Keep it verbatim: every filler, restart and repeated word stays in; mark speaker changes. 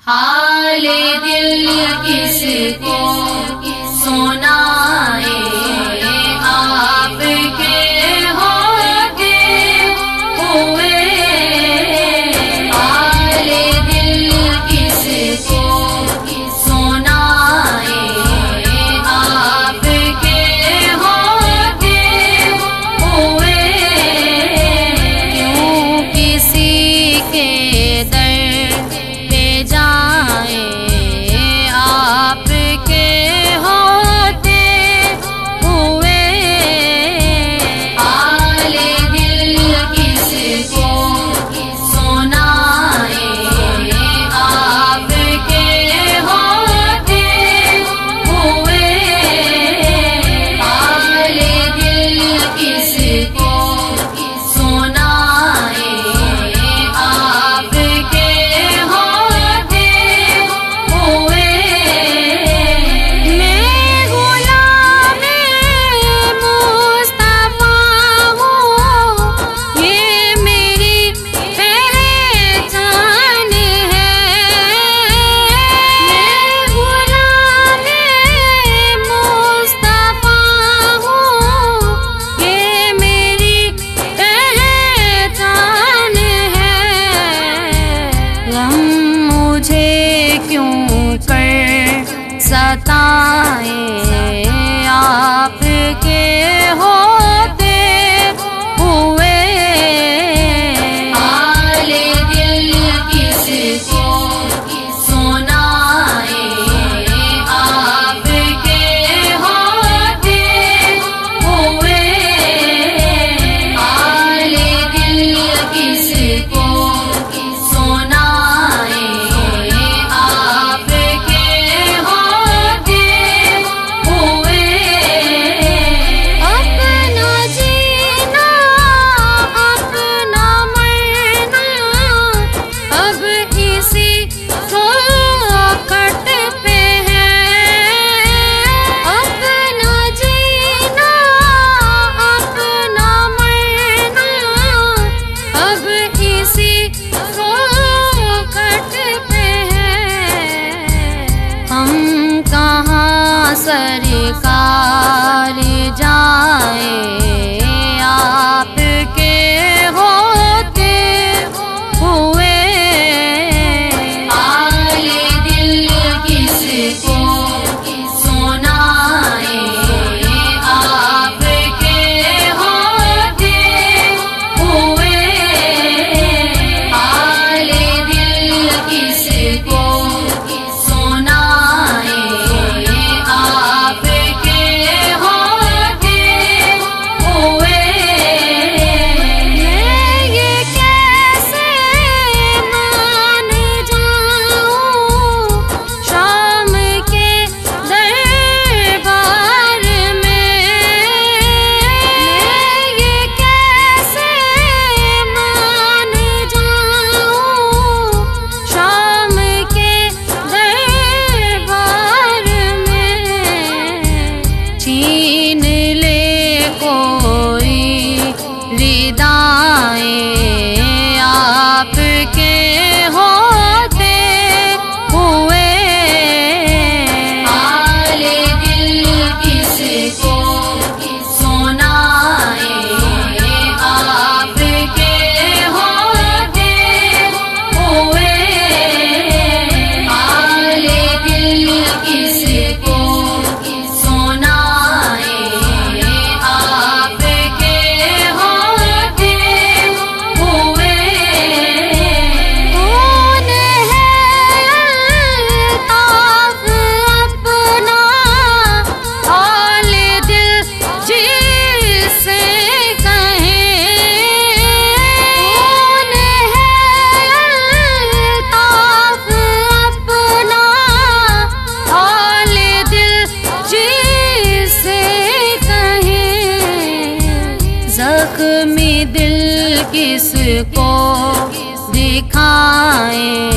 Speaker 1: हाले दिल किसको सुनाए, आपके होते हुए। हाले दिल किसको सुनाए, आपके होते हुए। क्यों किसी के दर पे जाए, आपके होते हुए। हाले दिल किसको सुनाए, आपके होते हुए। हाले दिल किसको सुनाए, आपके होते हुए। मैं गुलामे मुस्तफा हूँ, ये मेरी पहचान है। मैं गुलामे मुस्तफा हूँ, ये मेरी पहचान है। गम मुझे क्यों कर सताए, आपके होते हुए। हाले दिल किसको सुनाए, आपके होते हुए। हाले दिल किसको सुनाए, आपके होते हुए। अपना जीना अपना मरना, अब इसी चौखट पे है। अपना जीना अपना मरना, अब इसी चौखट पे है। हम कहाँ सरकार जाए, आपके होते हुए। हाले दिल किसको सुनाए, आपके होते हुए। हाले दिल किसको सुनाए, आपके होते हुए। मैं ये कैसे मान जाऊं, शाम के दरबार में। मैं ये कैसे मान जाऊं, शाम के दरबार में। छीन ले कोई रिदाएं, आपके होते हुए। हाले दिल किसको सुनाए, आपके होते हुए। हाले दिल किसको सुनाए, आपके होते हुए। कौन है अल्ताफ अपना, हाले दिल जिसे कहें। कौन है अल्ताफ अपना, हाले दिल जिसे कहें। जख्मी दिल किसको दिखाएं,